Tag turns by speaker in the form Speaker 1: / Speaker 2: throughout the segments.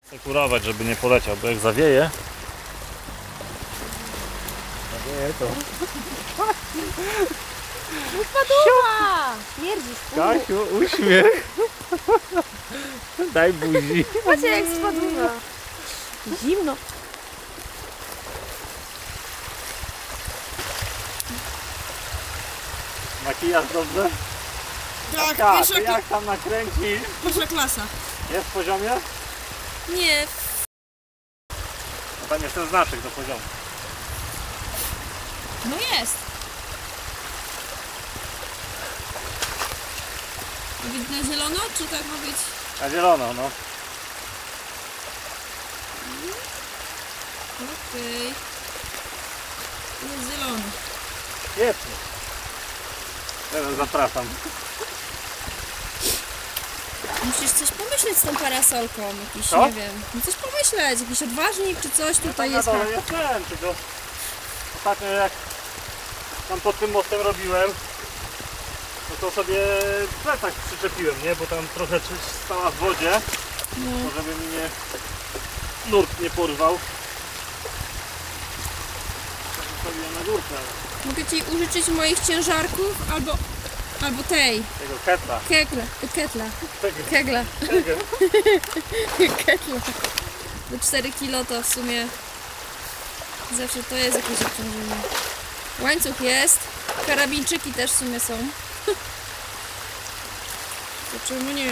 Speaker 1: Kurować, żeby nie poleciał, bo jak zawieje to...
Speaker 2: Upadła! Śmierdzisz.
Speaker 1: Kasiu, uśmiech. Daj buzi.
Speaker 2: Patrzcie jak spadła. Zimno.
Speaker 1: Makijaż dobrze?
Speaker 3: Tak,
Speaker 1: Ty jak tam nakręci?
Speaker 3: pierwsza klasa.
Speaker 1: Jest w poziomie?
Speaker 2: Nie.
Speaker 1: No tam jest ten znaczek do poziomu.
Speaker 3: No jest. Ma być na zielono, czy tak ma być?
Speaker 1: Na zielono, no.
Speaker 3: Okej. Jest zielono.
Speaker 1: Świetnie. Teraz zapraszam.
Speaker 3: Musisz coś pomyśleć z tą parasolką, jakiś,
Speaker 1: Co?
Speaker 3: nie wiem. No coś pomyśleć, jakiś odważnik czy coś tutaj
Speaker 1: No
Speaker 3: jest.
Speaker 1: tam na dole jest ten, tylko ostatnio jak tam pod tym mostem robiłem, no to sobie plecak przyczepiłem, nie? Bo tam trochę stała w wodzie,
Speaker 3: No.
Speaker 1: żeby mi nie nurt nie porwał. Zostawiłem na górkę, ale
Speaker 3: Mogę ci użyczyć moich ciężarków albo tej.
Speaker 1: tego ketla.
Speaker 3: Ketla.
Speaker 1: Tego.
Speaker 3: Kegla.
Speaker 1: Tego.
Speaker 3: Ketla. Do 4 kg to w sumie zawsze to jest jakieś obciążenie. Łańcuch jest. Karabinczyki też w sumie są. To czemu nie?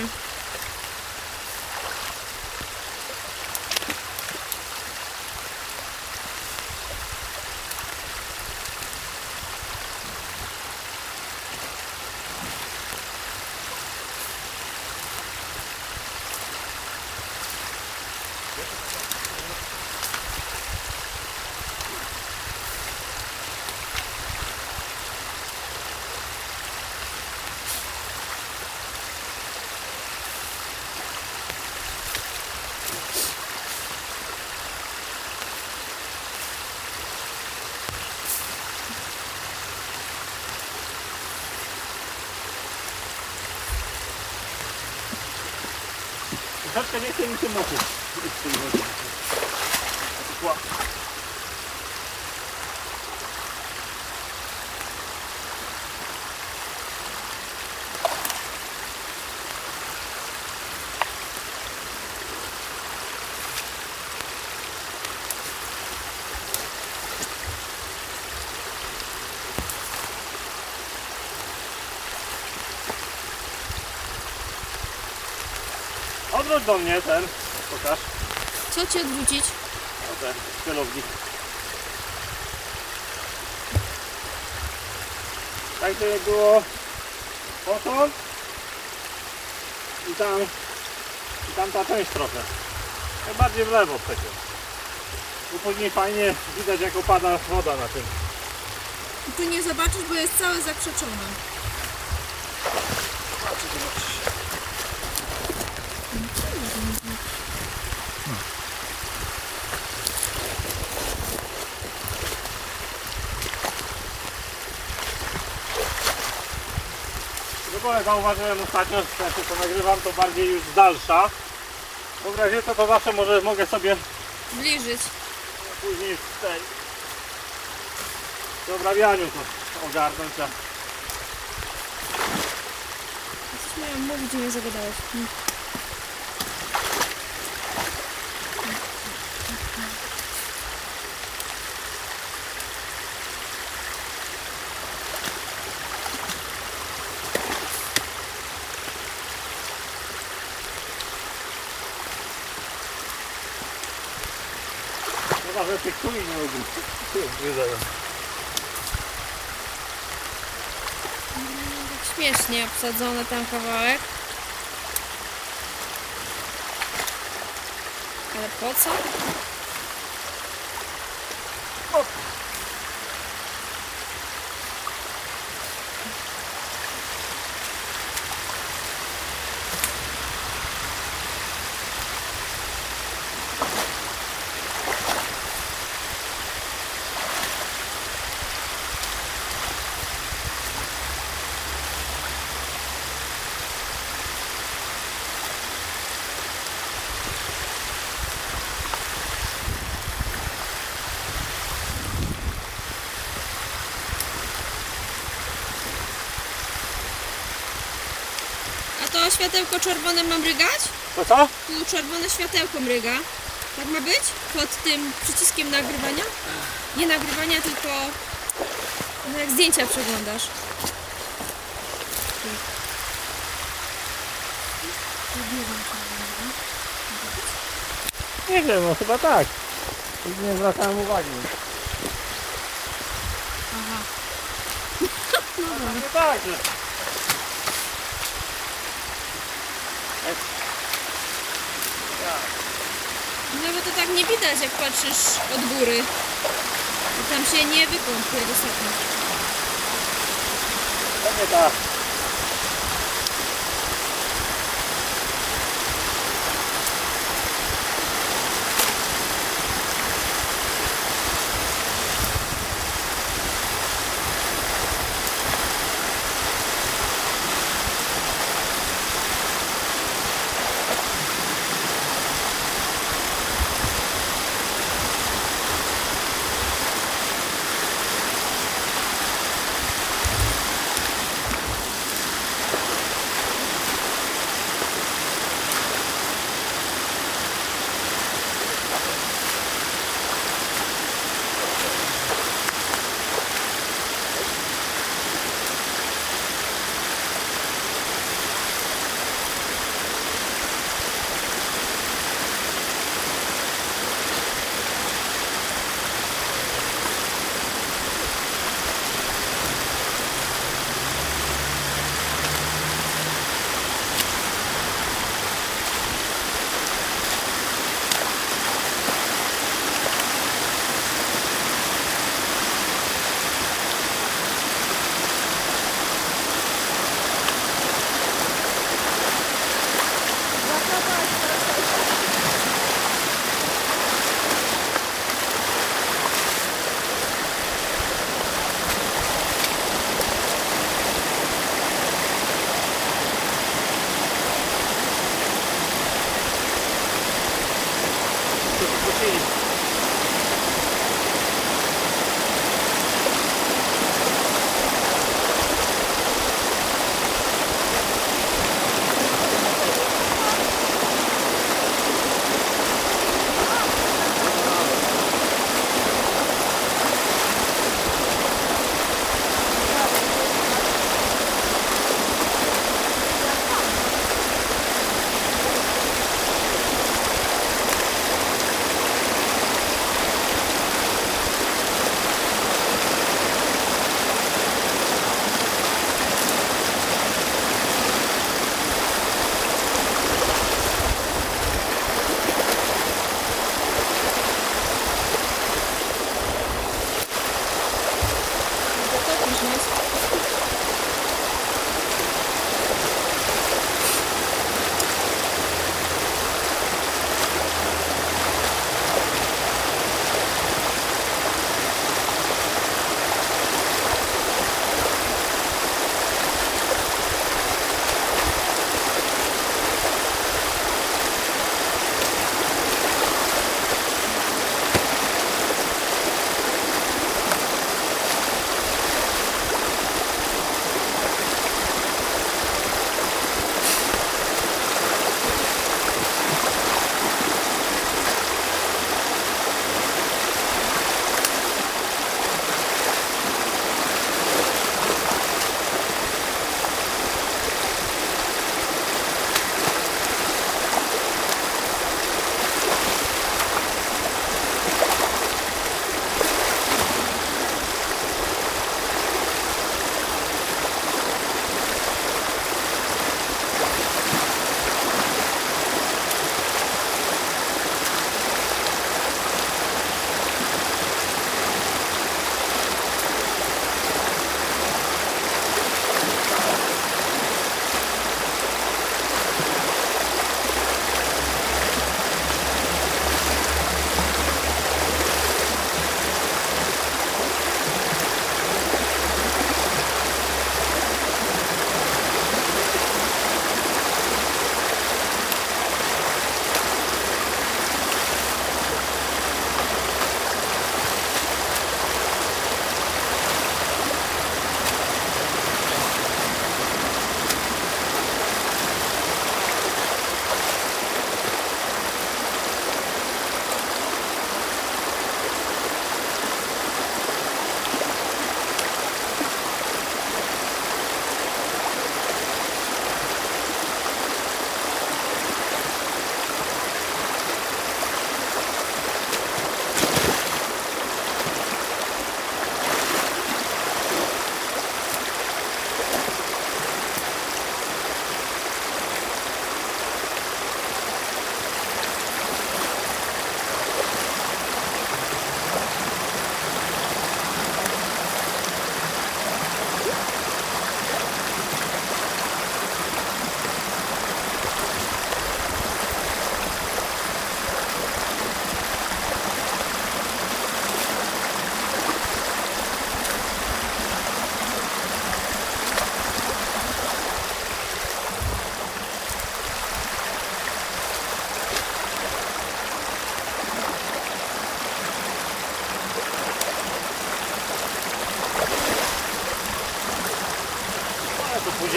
Speaker 1: Troszeczkę nie chce mi się moczyć w tej wodzie. Odwróć do mnie ten, pokaż.
Speaker 3: Co ci odwrócić?
Speaker 1: O ten, celownik. Tak to jak było potąd i tam ta część trochę. Najbardziej w lewo przecież. Bo później fajnie widać jak opada woda na tym.
Speaker 3: I tu nie zobaczysz, bo jest całe zakrzeczone.
Speaker 1: W ogóle zauważyłem ostatnio, że to nagrywam to bardziej już z dalsza. Bo w razie to zawsze mogę sobie
Speaker 3: Zbliżyć.
Speaker 1: później w tej w obrabianiu to ogarnąć.
Speaker 3: Coś miałam mówić i nie zagadałeś.
Speaker 1: Chyba, że tych kuli nie ugryzają.
Speaker 3: Tak śmiesznie obsadzony tam kawałek. Ale po co? światełko czerwone ma mrygać?
Speaker 1: To co?
Speaker 3: Tu czerwone światełko mryga. Tak ma być? Pod tym przyciskiem nagrywania? Nie nagrywania, tylko no jak zdjęcia przeglądasz.
Speaker 1: Nie wiem, no chyba tak. Nie zwracałem uwagi.
Speaker 2: Aha.
Speaker 1: No tak, że...
Speaker 3: No bo to tak nie widać, jak patrzysz od góry. I tam się nie wykąpuje dostatnio.
Speaker 1: Pewnie tak.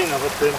Speaker 1: nawet tym.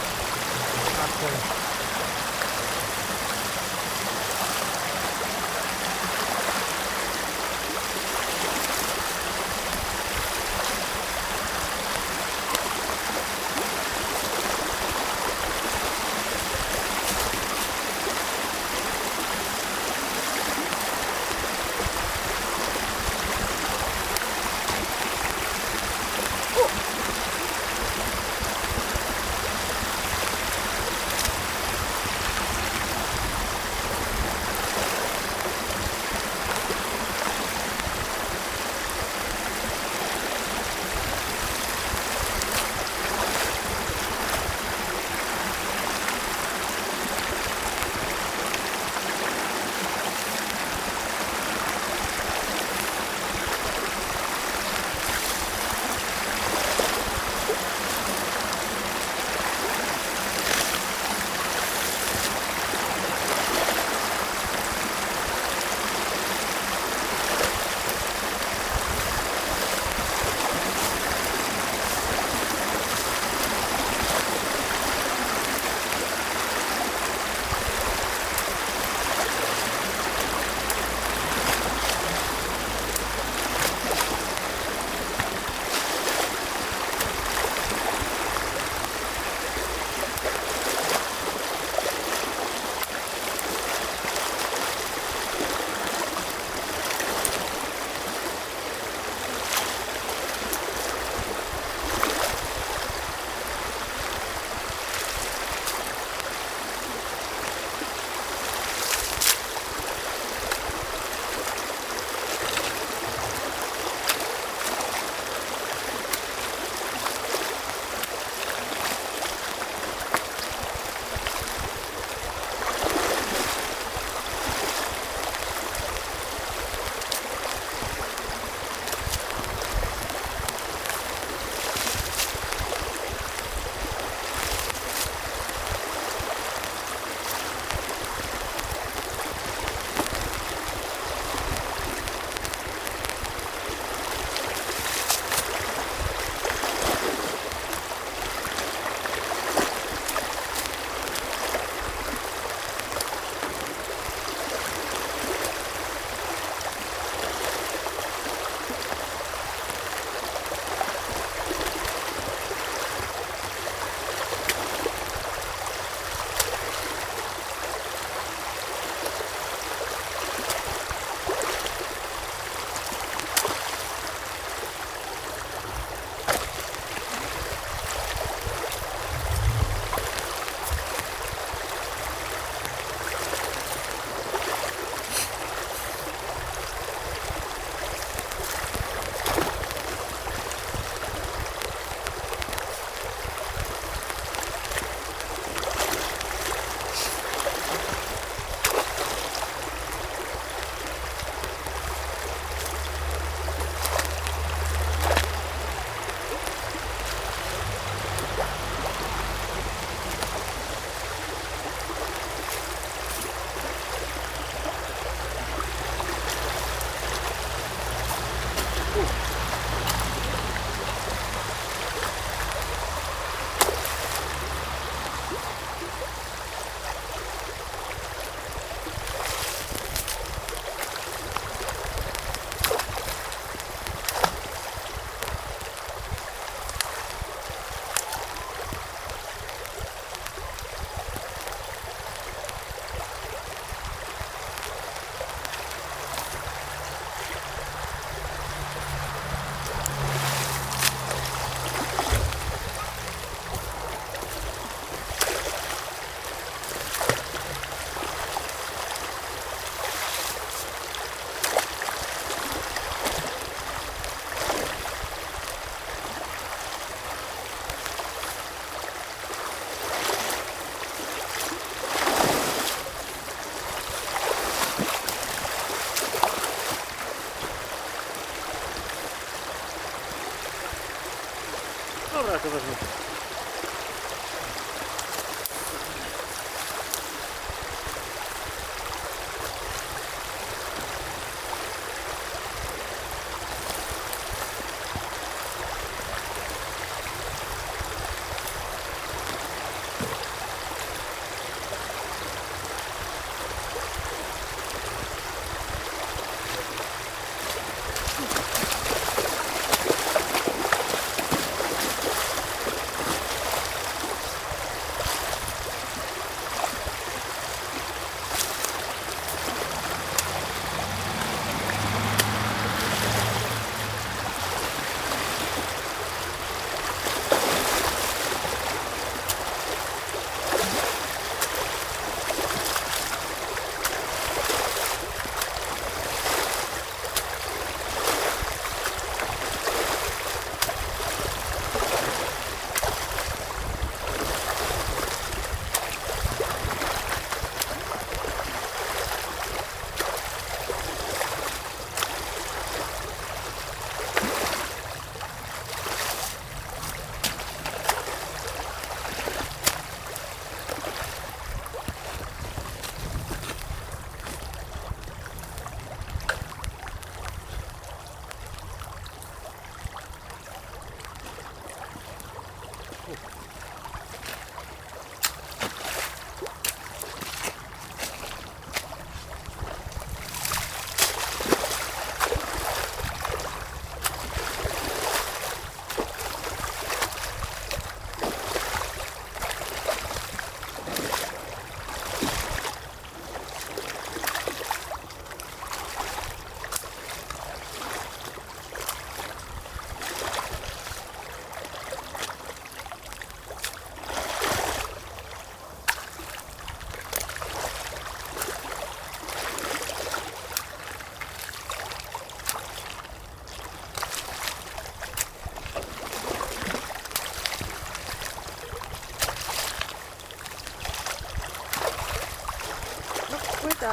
Speaker 1: Dobra, to wezmę.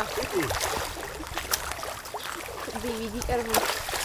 Speaker 2: DVD erwin.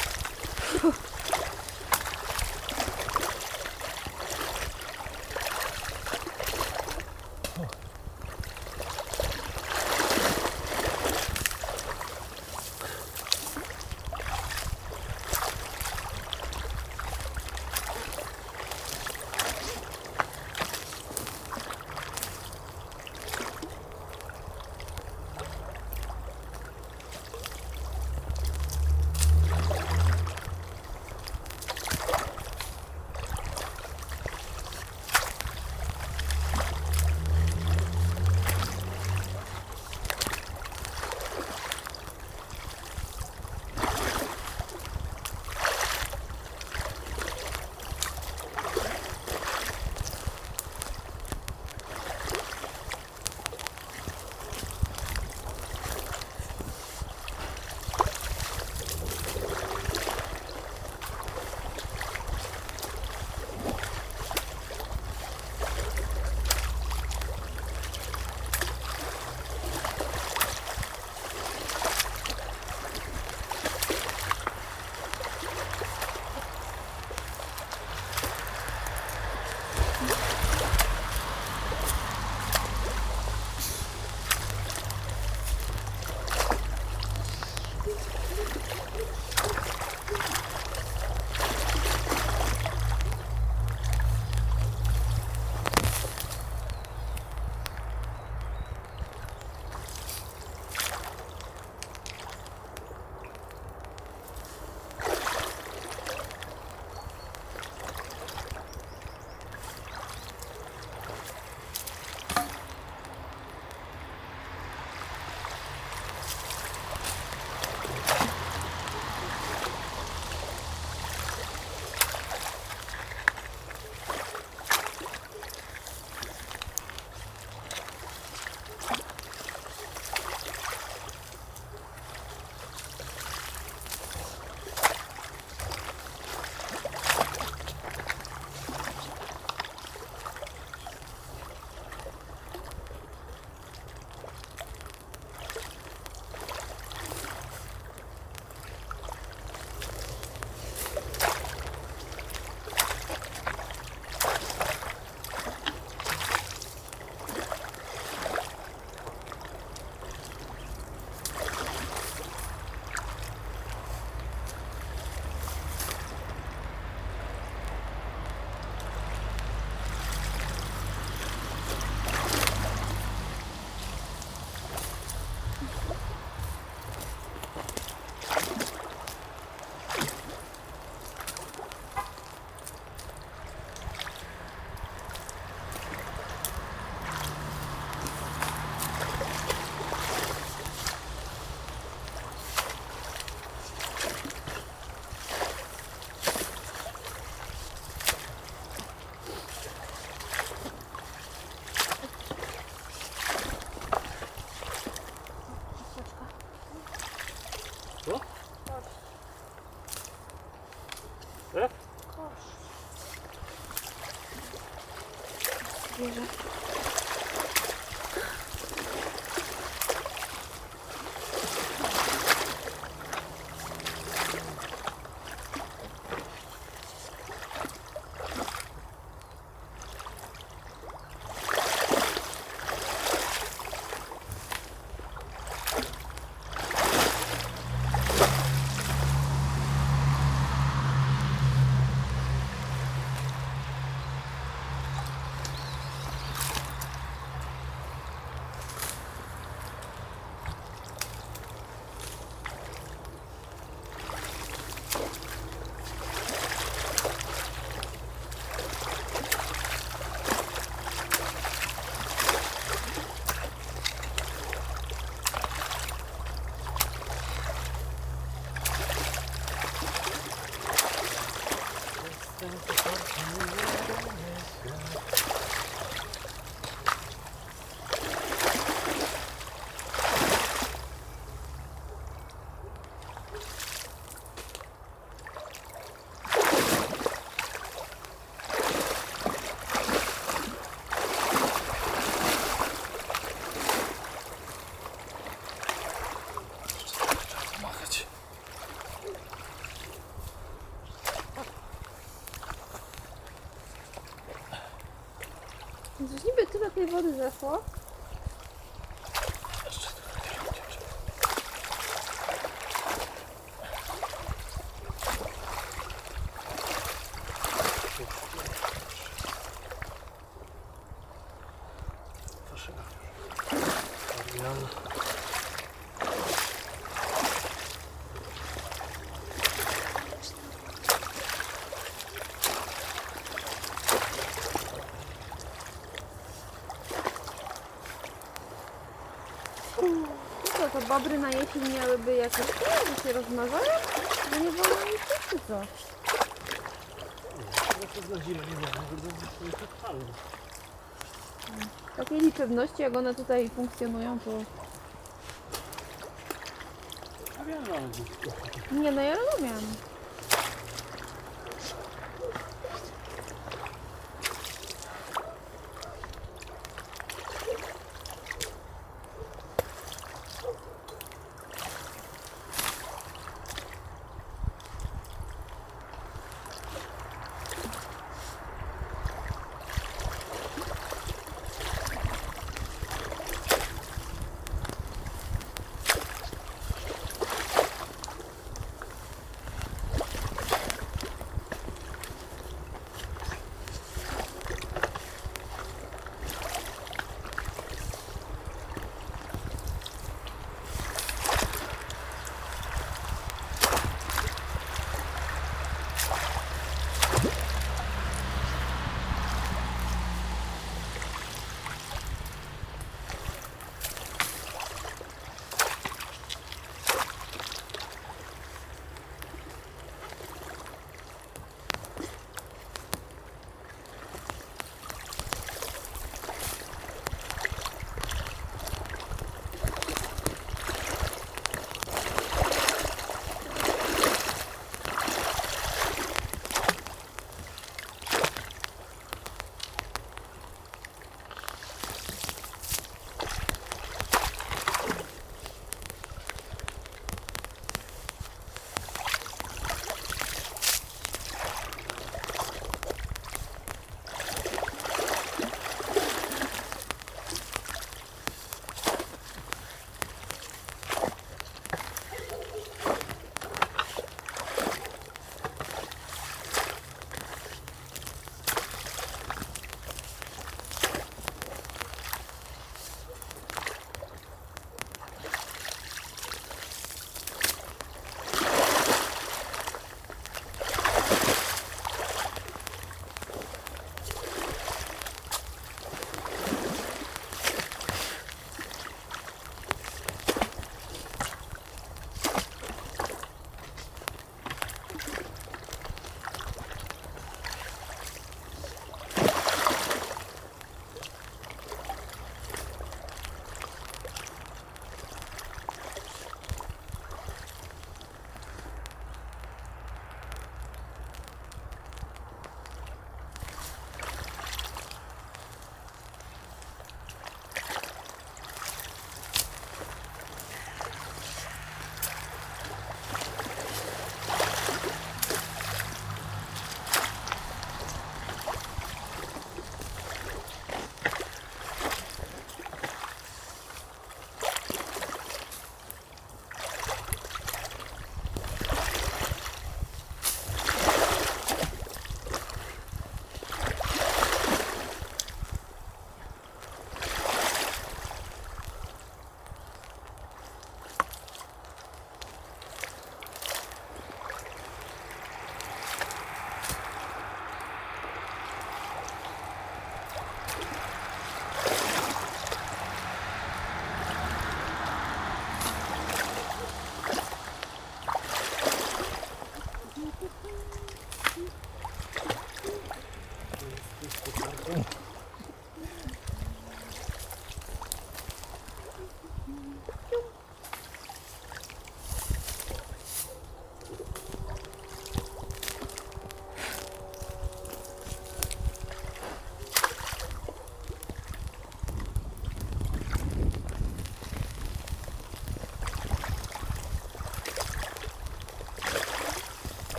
Speaker 2: Bierze. tej wody zeszło? Co, to bobry na jesień miałyby jakieś że się rozmnażają? No nie wolno nic czy co?
Speaker 1: To na zimę nie wolno, żeby przetrwały.
Speaker 2: Takiej liczebności jak one tutaj funkcjonują to...
Speaker 1: Ja wiem, ale
Speaker 2: Nie no ja rozumiem.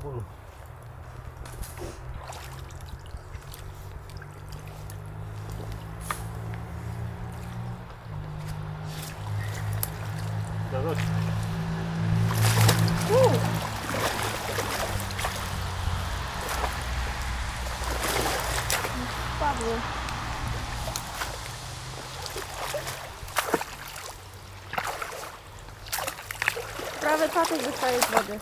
Speaker 1: bólu. Zgadza się.
Speaker 2: Padło. Prawy patek wystaje z wody.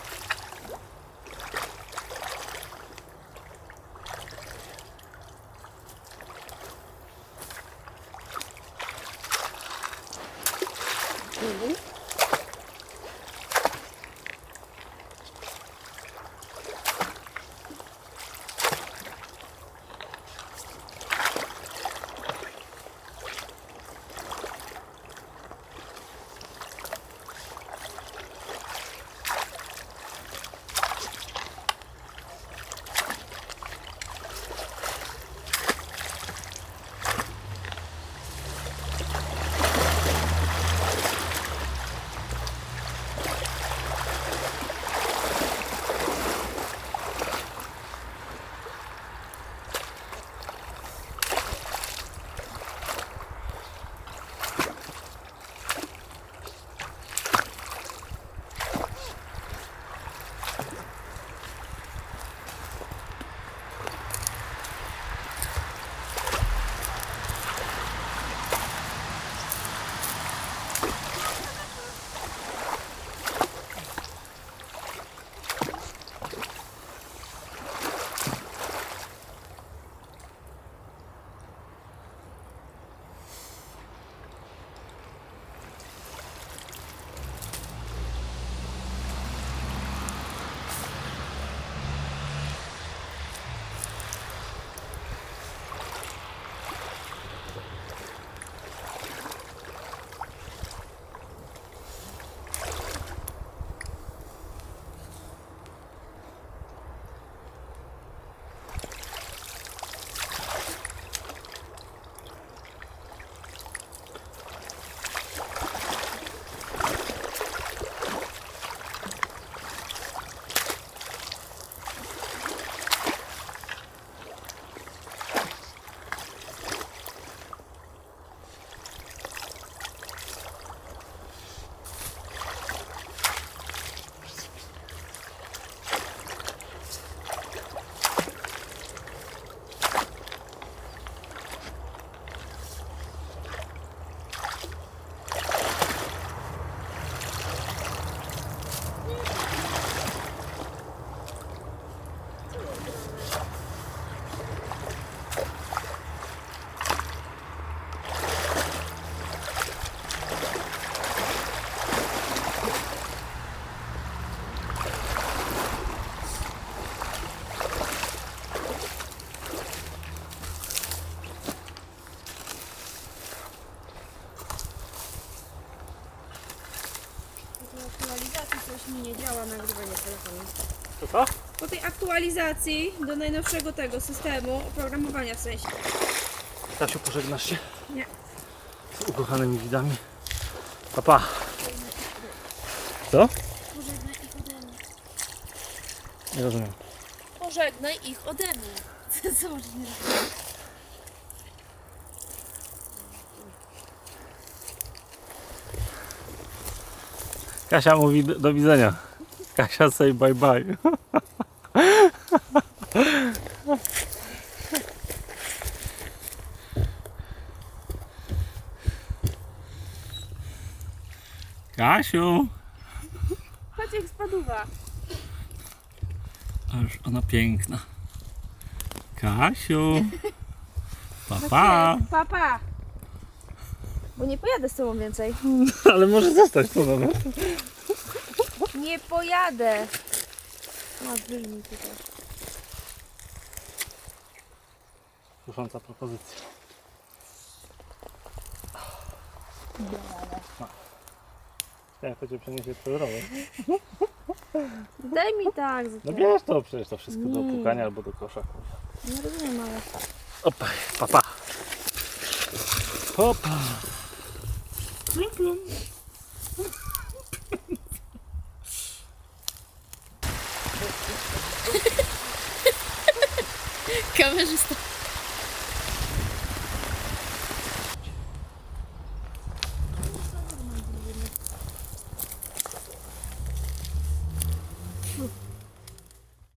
Speaker 2: Coś mi nie działa nagrywanie telefonu.
Speaker 1: Co?
Speaker 2: Po tej aktualizacji do najnowszego tego systemu, oprogramowania w sensie.
Speaker 1: Kasiu, pożegnasz się
Speaker 2: Nie.
Speaker 1: z ukochanymi widami. Pa. Co?
Speaker 2: Pożegnaj ich ode mnie.
Speaker 1: Nie rozumiem.
Speaker 2: Pożegnaj ich ode mnie. Co może nie rozumiem?
Speaker 1: Kasia mówi do widzenia. Kasia say bye bye. Kasiu!
Speaker 2: Patrz jak spaduwa.
Speaker 1: Aż ona piękna. Kasiu! Papa!
Speaker 2: Papa! Bo nie pojadę z tobą więcej.
Speaker 1: Ale może zostać to nawet.
Speaker 2: Nie pojadę. No, wyjmij tutaj.
Speaker 1: Kusząca propozycja. Jak to cię przeniesie przez rower?
Speaker 2: Daj mi tak.
Speaker 1: No wiesz to, przecież to wszystko do pukania albo do kosza.
Speaker 2: Nie rozumiem, ale...
Speaker 1: Opa, papa. Hopa. Plum, plum.
Speaker 3: Kamerzysta.